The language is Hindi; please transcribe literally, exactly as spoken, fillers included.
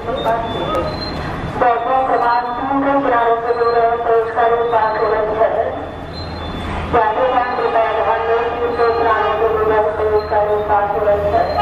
प्लेटफॉर्म क्रमांक तीन के किनारे से दूर है तो इसका रूट पास हो रही है। यात्री ध्यान कृपया ध्यान दें, तीन के किनारे से दूर है तो इसका रूट पास हो रही है।